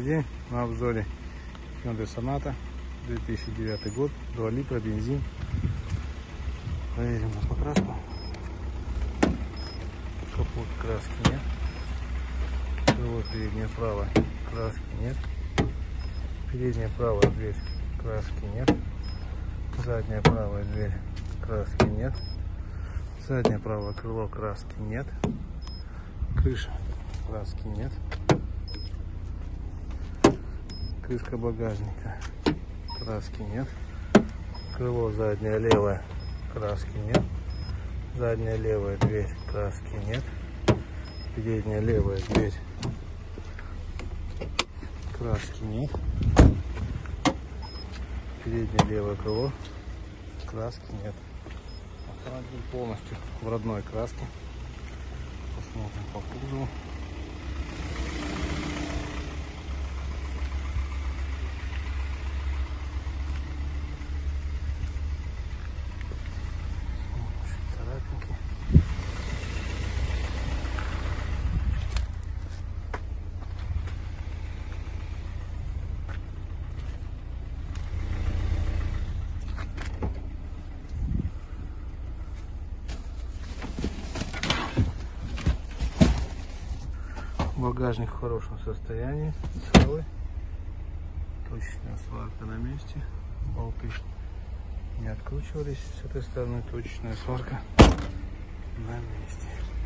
день. На обзоре Hyundai Sonata, 2009 год, 2 литра, бензин. Проверим на покраску. Капот, краски нет. Крыло переднее правое, краски нет. Передняя правая дверь, краски нет. Задняя правая дверь, краски нет. Заднее правое крыло, краски нет. Крыша, краски нет. Крышка багажника, краски нет. Крыло заднее левое, краски нет. Задняя левая дверь, краски нет. Передняя левая дверь, краски нет. Переднее левое крыло, краски нет. Автомобиль полностью в родной краске. Посмотрим по кузову. Царапинки. Багажник в хорошем состоянии, целый. Точечная сварка на месте. Болты не откручивались. С этой стороны точечная сварка на месте.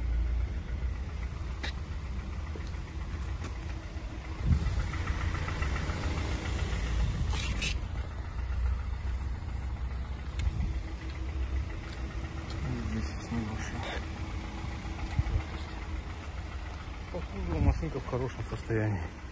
Здесь небольшой. По кузову машинка в хорошем состоянии.